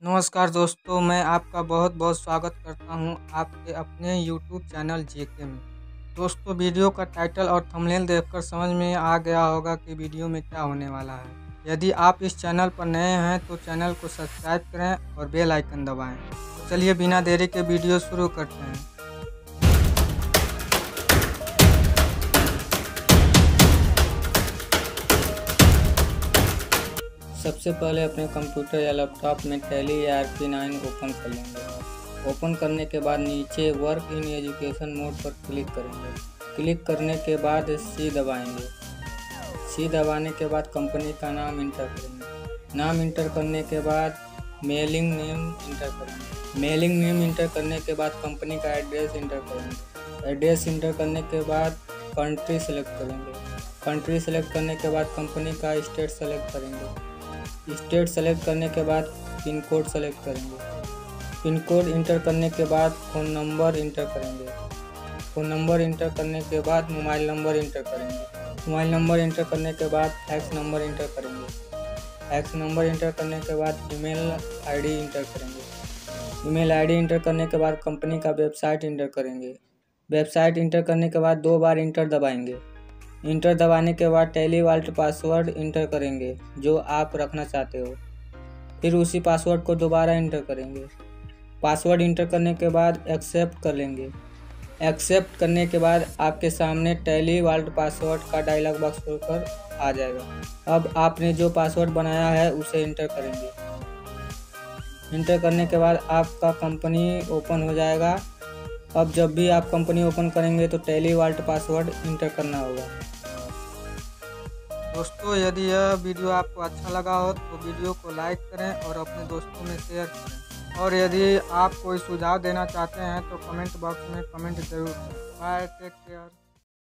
नमस्कार दोस्तों, मैं आपका बहुत-बहुत स्वागत करता हूं आपके अपने यूट्यूब चैनल जेके में। दोस्तों, वीडियो का टाइटल और थंबनेल देखकर समझ में आ गया होगा कि वीडियो में क्या होने वाला है। यदि आप इस चैनल पर नए हैं तो चैनल को सब्सक्राइब करें और बेल आइकन दबाएं। तो चलिए बिना देरी के वीडियो शुरू करते हैं। सबसे पहले अपने कंप्यूटर या लैपटॉप में टैली ERP9 ओपन कर लेंगे। ओपन करने के बाद नीचे वर्क इन एजुकेशन मोड पर क्लिक करेंगे। क्लिक करने के बाद सी दबाएंगे। सी दबाने के बाद कंपनी का नाम इंटर करेंगे। नाम इंटर करने के बाद मेलिंग नेम इंटर करेंगे। मेलिंग नेम इंटर करने के बाद कंपनी का एड्रेस इंटर करेंगे। एड्रेस इंटर करने के बाद कंट्री सेलेक्ट करेंगे। कंट्री सेलेक्ट करने के बाद कंपनी का स्टेट सेलेक्ट करेंगे। स्टेट सेलेक्ट करने के बाद पिन कोड सेलेक्ट करेंगे। पिन कोड इंटर करने के बाद फ़ोन नंबर इंटर करेंगे। फ़ोन नंबर इंटर करने के बाद मोबाइल नंबर इंटर करेंगे। मोबाइल नंबर इंटर करने के बाद फैक्स नंबर इंटर करेंगे। फैक्स नंबर इंटर करने के बाद ईमेल आईडी इंटर करेंगे। ईमेल आईडी इंटर करने के बाद कंपनी का वेबसाइट इंटर करेंगे। वेबसाइट इंटर करने के बाद 2 बार इंटर दबाएंगे। इंटर दबाने के बाद टैली वॉल्ट पासवर्ड इंटर करेंगे जो आप रखना चाहते हो। फिर उसी पासवर्ड को दोबारा इंटर करेंगे। पासवर्ड इंटर करने के बाद एक्सेप्ट कर लेंगे। एक्सेप्ट करने के बाद आपके सामने टैली वॉल्ट पासवर्ड का डायलॉग बॉक्स खुलकर आ जाएगा। अब आपने जो पासवर्ड बनाया है उसे इंटर करेंगे। इंटर करने के बाद आपका कंपनी ओपन हो जाएगा। अब जब भी आप कंपनी ओपन करेंगे तो टैली वॉल्ट पासवर्ड इंटर करना होगा। दोस्तों, यदि यह वीडियो आपको अच्छा लगा हो तो वीडियो को लाइक करें और अपने दोस्तों में शेयर करें। और यदि आप कोई सुझाव देना चाहते हैं तो कमेंट बॉक्स में कमेंट जरूर करें। Bye, take care.